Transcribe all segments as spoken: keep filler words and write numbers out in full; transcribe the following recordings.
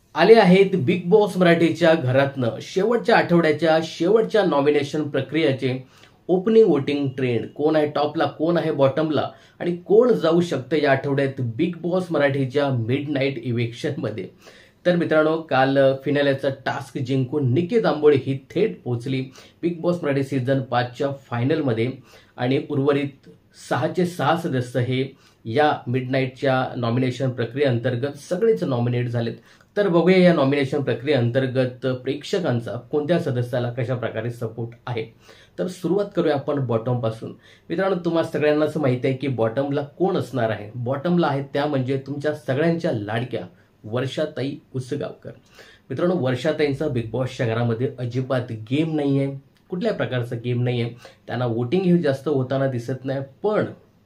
आले आहेत big Boss मराठीच्या घरातनं शेवटच्या आठवड्याच्या शेवटच्या नॉमिनेशन प्रक्रियेचे ओपनिंग वोटिंग ट्रेंड. कोण आहे टॉपला, कोण आहे बॉटमला आणि कोण जाऊ शकतं या आठवड्यात बिग बॉस मराठीच्या मिड नाईट इव्हेक्शनमध्ये. तर मित्रांनो, काल फिनालेचा टास्क जिंकून निकी तांबोळी ही थेट पोहोचली बिग बॉस मराठी सीझन पाचच्या फायनलमध्ये आणि उर्वरित सहाचे सहा सदस्य हे या मिड नाईटच्या नॉमिनेशन प्रक्रियेअंतर्गत सगळेच नॉमिनेट झालेत. तर बघूया या नॉमिनेशन प्रक्रियेअंतर्गत प्रेक्षकांचा कोणत्या सदस्याला कशा प्रकारे सपोर्ट आहे. तर सुरुवात करूया आपण बॉटम पासून. मित्रांनो, तुम्हाला सगळ्यांनाच माहिती आहे की बॉटमला कोण असणार आहे. बॉटमला आहे त्या म्हणजे तुमच्या सगळ्यांच्या लाडक्या वर्षाताई उसगावकर. मित्रांनो, वर्षाताईंचा बिग बॉसच्या घरामध्ये अजिबात गेम नाही आहे, कुठल्या प्रकारचा गेम नाही आहे. त्यांना वोटिंग ही जास्त होताना दिसत नाही, पण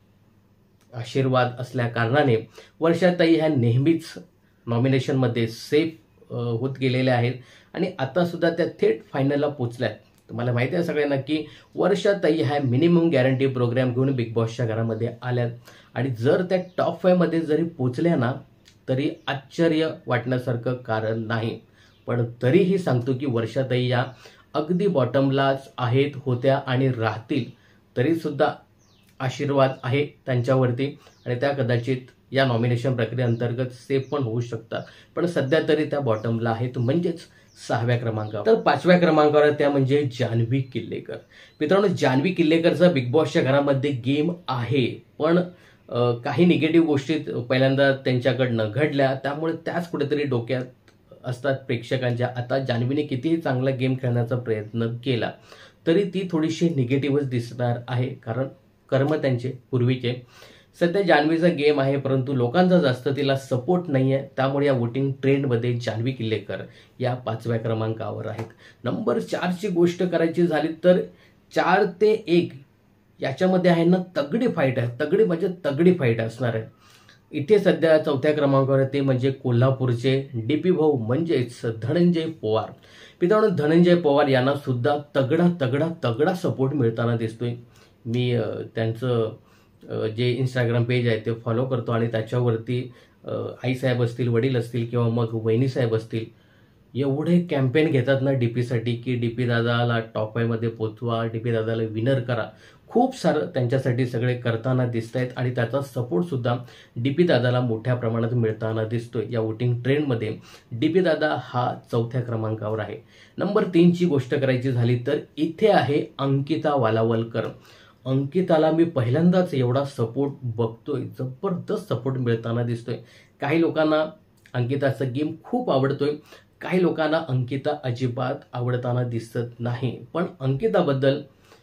आशीर्वाद असल्या कारणाने वर्षाताई ह्या नेहमीच नॉमिनेशनमध्ये सेफ होत गेलेल्या आहेत आणि आता सुद्धा त्या थेट फायनलला पोहोचल्यात. तुम्हाला माहिती आहे सगळ्यांना की वर्षाताई ह्या मिनिमम गॅरंटी प्रोग्राम घेऊन बिग बॉसच्या घरामध्ये आल्यात आणि जर त्या टॉप फाईव्ह मध्ये जरी पोचल्या ना तरी आश्चर्य वाटण्यासारखं कारण नाही. पण तरीही सांगतो की वर्षाताई या अगदी बॉटमलाच आहेत, होत्या आणि राहतील. तरी सुद्धा आशीर्वाद आहे त्यांच्यावरती आणि त्या कदाचित या नॉमिनेशन प्रक्रियेअंतर्गत सेफ पण होऊ शकतात. पण सध्या तरी त्या बॉटमला आहेत, म्हणजेच सहाव्या क्रमांकावर. तर पाचव्या क्रमांकावर त्या म्हणजे जान्हवी किल्लेकर. मित्रांनो, जान्हवी किल्लेकरचा बिग बॉसच्या घरामध्ये गेम आहे, पण काही निगेटिव्ह गोष्टी पहिल्यांदा त्यांच्याकडनं घडल्या, त्यामुळे त्याच कुठेतरी डोक्यात असतात प्रेक्षकांच्या. आता जान्हवीने कितीही चांगला गेम खेळण्याचा प्रयत्न केला तरी ती थोडीशी निगेटिव्हच दिसणार आहे, कारण कर्म त्यांचे पूर्वीचे. सध्या जान्हवीचा गेम आहे, परंतु लोकांचा जास्त तिला सपोर्ट नाही आहे, त्यामुळे या वोटिंग ट्रेंडमध्ये जान्हवी किल्लेकर या पाचव्या क्रमांकावर आहेत. नंबर चारची गोष्ट करायची झाली तर चार ते एक याच्यामध्ये आहे ना तगडी फाईट आहे. तगडी म्हणजे तगडी फाईट असणार आहे. इथे सध्या चौथ्या क्रमांकावर ते म्हणजे कोल्हापूरचे डी पी भाऊ म्हणजेच धनंजय पवार. मित्रांनो, धनंजय पवार यांना सुद्धा तगडा तगडा तगडा सपोर्ट मिळताना दिसतोय. मी त्यांचं जे इंस्टाग्राम पेज आहे ते फॉलो करतो आणि त्याच्यावरती आईसाहेब असतील, वडील असतील किंवा मग वहिनीसाहेब असतील, एवढे कॅम्पेन घेतात ना डीपीसाठी की डीपी दादाला टॉप फाईव्हमध्ये पोचवा, डीपी दादाला विनर करा. खूप सारं त्यांच्यासाठी सगळे करताना दिसत आहेत आणि त्याचा सपोर्ट सुद्धा डीपी दादाला मोठ्या प्रमाणात मिळताना दिसतोय. या वोटिंग ट्रेंडमध्ये डीपी दादा हा चौथ्या क्रमांकावर आहे. नंबर तीनची गोष्ट करायची झाली तर इथे आहे अंकिता वालावलकर. अंकिताला मी पहिल्यांदाच एवढा सपोर्ट बघतोय, जबरदस्त सपोर्ट मिळताना दिसतोय. काही लोकांना अंकिताचा गेम खूप आवडतोय, काही लोकांना अंकिता अजिबात आवडताना दिसत नाही. पण अंकिताबद्दल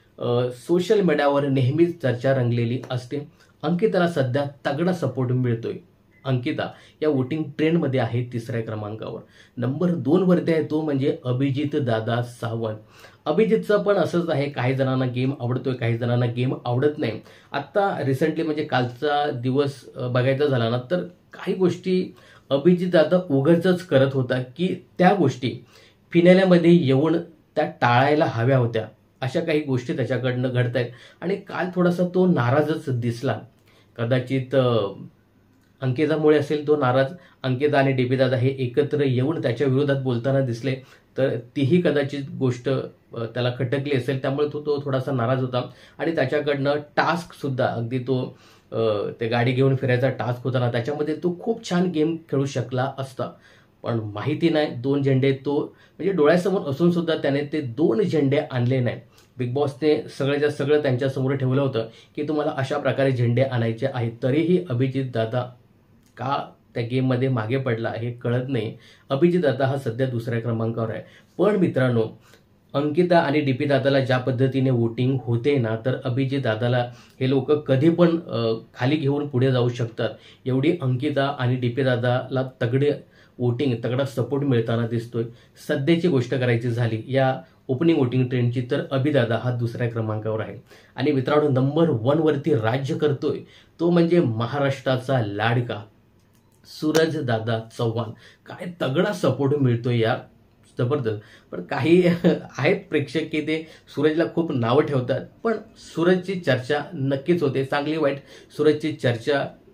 सोशल मीडियावर नेहमीच चर्चा रंगलेली असते. अंकिताला सध्या तगडा सपोर्ट मिळतोय. अंकिता या वोटिंग ट्रेंडमध्ये आहे तिसऱ्या क्रमांकावर. नंबर दोन वरती आहे तो म्हणजे अभिजित दादा सावंत. अभिजितचं पण असंच आहे, काही जणांना गेम आवडतोय, काही जणांना गेम आवडत नाही. आत्ता रिसेंटली म्हणजे कालचा दिवस बघायचा झाला ना तर काही गोष्टी अभिजित दादा उगाचच करत होता की त्या गोष्टी फिनाल्यामध्ये येऊन त्या टाळायला हव्या होत्या. अशा काही गोष्टी त्याच्याकडनं घडत आहेत आणि काल थोडासा तो नाराजच दिसला. कदाचित अंकितामुळे असेल तो नाराज. अंकिता आणि डीपी दादा हे एकत्र येऊन त्याच्या विरोधात बोलताना दिसले तर तीही कदाचित गोष्ट त्याला खटकली असेल, त्यामुळे तो तो थोडासा नाराज होता आणि त्याच्याकडनं टास्क सुद्धा अगदी तो ते गाडी घेऊन फिरायचा टास्क होता ना, त्याच्यामध्ये तो खूप छान गेम खेळू शकला असता. पण माहिती नाही, दोन झेंडे तो म्हणजे डोळ्यासमोर असून सुद्धा त्याने ते दोन झेंडे आणले नाही. बिग बॉसने सगळ्याच्या सगळं त्यांच्यासमोर ठेवलं होतं की तुम्हाला अशा प्रकारे झेंडे आणायचे आहेत, तरीही अभिजित दादा का त्या गेममध्ये मागे पडला हे कळत नाही. अभिजित दादा हा सध्या दुसऱ्या क्रमांकावर आहे. पण मित्रांनो, अंकिता आणि डीपी दादाला ज्या पद्धतीने वोटिंग होते ना तर अभिजित दादाला हे लोक कधी पण खाली घेऊन पुढे जाऊ शकतात. एवढी अंकिता आणि डीपी दादाला तगडे वोटिंग तगडा सपोर्ट मिळताना दिसतोय. सध्याची गोष्ट करायची झाली या ओपनिंग वोटिंग ट्रेंडची तर अभिदादा हा दुसऱ्या क्रमांकावर आहे. आणि मित्रांनो, नंबर वन वरती राज्य करतोय तो म्हणजे महाराष्ट्राचा लाडका सूरज दादा चव्हाण. काय तगडा सपोर्ट मिळतोय यार, जबरदस्त. पण काही आहेत प्रेक्षक की ते सूरजला खूप नावं ठेवतात, पण सूरजची चर्चा नक्कीच होते, चांगली वाईट सूरजची चर्चा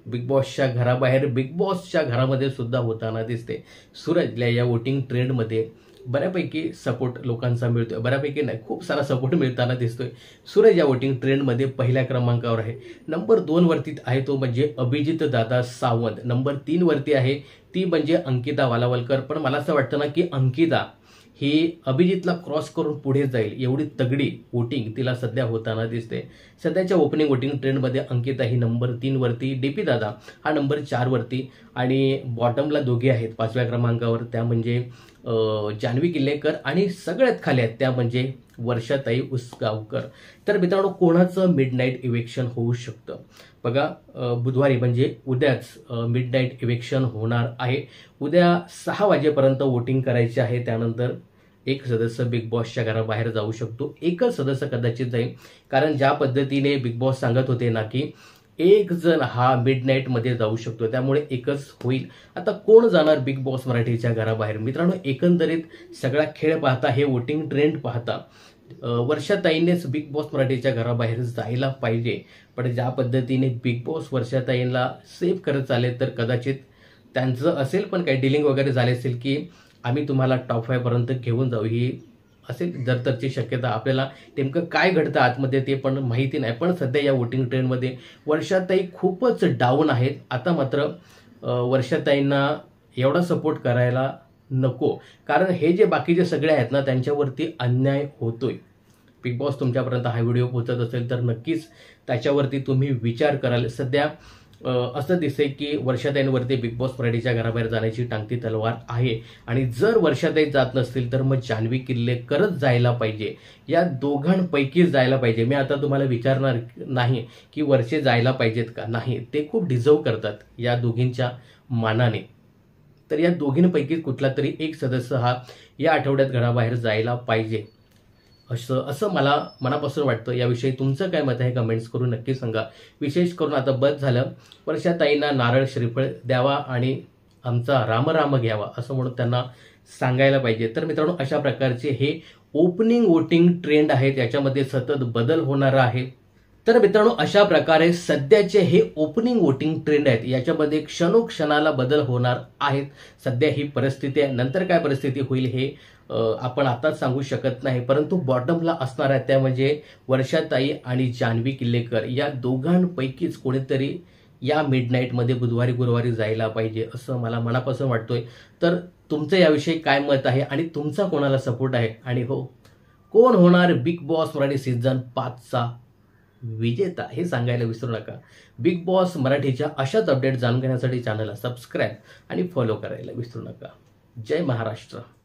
बिग बॉसच्या घराबाहेर बिग बॉसच्या घरामध्ये सुद्धा होताना दिसते. सूरजला या वोटिंग ट्रेंडमध्ये बऱ्यापैकी सपोर्ट लोकांचा मिळतोय, बऱ्यापैकी नाही खूप सारा सपोर्ट मिळताना दिसतोय. सूरज या वोटिंग ट्रेंडमध्ये पहिल्या क्रमांकावर आहे. नंबर दोन वरती आहे तो म्हणजे अभिजित दादा सावंत. नंबर तीन वरती आहे ती म्हणजे अंकिता वालावलकर. पण मला असं वाटतं ना की अंकिता ही अभिजितला क्रॉस करून पुढे जाईल एवढी तगडी वोटिंग तिला सध्या होताना दिसते. सध्याच्या ओपनिंग वोटिंग ट्रेंडमध्ये अंकिता ही नंबर तीन वरती, डीपी दादा हा नंबर चार वरती आणि बॉटमला दोघे आहेत पाचव्या क्रमांकावर, त्या म्हणजे जान्हवी किल्लेकर आणि सगळ्यात खाली आहेत त्या म्हणजे वर्षाताई उसगावकर. तर मित्रांनो कोणाचं मिड नाईट इव्हेक्शन होऊ शकतं बघा, बुधवारी म्हणजे उद्याच मिड नाईट इव्हेक्शन होणार आहे. उद्या सहा वाजेपर्यंत वोटिंग करायचे आहे. त्यानंतर एक सदस्य बिग बॉसच्या घराबाहेर जाऊ शकतो. एकच सदस्य कदाचित जाईल, कारण ज्या पद्धतीने बिग बॉस सांगत होते ना की एक जण हा मिड नाईटमध्ये जाऊ शकतो, त्यामुळे एकच होईल. आता कोण जाणार बिग बॉस मराठीच्या घराबाहेर? मित्रांनो एकंदरीत सगळा खेळ पाहता, हे वोटिंग ट्रेंड पाहता वर्षाताईनेच बिग बॉस मराठीच्या घराबाहेर जायला पाहिजे. पण ज्या पद्धतीने बिग बॉस वर्षाताईंना सेव्ह करत चालेल तर कदाचित त्यांचं असेल पण काही डिलिंग वगैरे झाले असेल की आम्ही तुम्हाला टॉप फाईव्ह पर्यंत घेऊन जाऊ, ही असेल जरतरची शक्यता. आपल्याला नेमकं काय घडतं आतमध्ये ते पण माहिती नाही. पण सध्या या वोटिंग ट्रेंडमध्ये वर्षाताई खूपच डाऊन आहेत. आता मात्र वर्षाताईंना एवढा सपोर्ट करायला नको, कारण हे जे बाकीचे सगळे आहेत ना त्यांच्यावरती अन्याय होतोय. बिग बॉस तुमच्यापर्यंत हा व्हिडिओ पोहोचत असेल तर नक्कीच त्याच्यावरती तुम्ही विचार कराल. सध्या असं दिसतंय की वर्षाताईंवरती बिग बॉस मराठीच्या घराबाहेर जाण्याची टांगती तलवार आहे. आणि जर वर्षाताई जात नसतील तर मग जान्हवी किल्लेकरच जायला पाहिजे, या दोघांपैकी जायला पाहिजे. मी आता तुम्हाला विचारणार नाही की वर्षे जायला पाहिजेत का, नाही, ते खूप डिझर्व करतात या दोघींच्या मानाने. तर या दोघींपैकी कुठला तरी एक सदस्य हा या आठवड्यात घराबाहेर जायला पाहिजे असं असं मला मनापासून वाटतं. याविषयी तुमचं काय मत आहे कमेंट्स करून नक्की सांगा. विशेष करून आता बस झालं, वर्षाताईंना नारळ श्रीफळ द्यावा आणि आमचा रामराम घ्यावा असं म्हणून त्यांना सांगायला पाहिजे. तर मित्रांनो अशा प्रकारचे हे ओपनिंग वोटिंग ट्रेंड आहेत, याच्यामध्ये सतत बदल होणार आहे. तर मित्रांनो अशा प्रकारे सध्याचे हे ओपनिंग वोटिंग ट्रेंड आहेत, याच्यामध्ये क्षणोक्षणाला बदल होणार आहेत. सध्या ही परिस्थिती आहे, नंतर काय परिस्थिती होईल हे आपण आताच सांगू शकत नाही. परंतु बॉटमला असणार आहे त्या म्हणजे वर्षाताई आणि जान्हवी किल्लेकर, या दोघांपैकीच कोणीतरी या मिड नाईटमध्ये बुधवारी गुरुवारी जायला पाहिजे असं मला मनापासून वाटतोय. तर तुमचं याविषयी काय मत आहे आणि तुमचा कोणाला सपोर्ट आहे, आणि हो कोण होणार बिग बॉस मराठी सीझन पाचचा विजेता हे सांगायला विसरू नका. बिग बॉस मराठीच्या अशाच अपडेट जाणून घेण्यासाठी चॅनलला सबस्क्राईब आणि फॉलो करायला विसरू नका. जय महाराष्ट्र.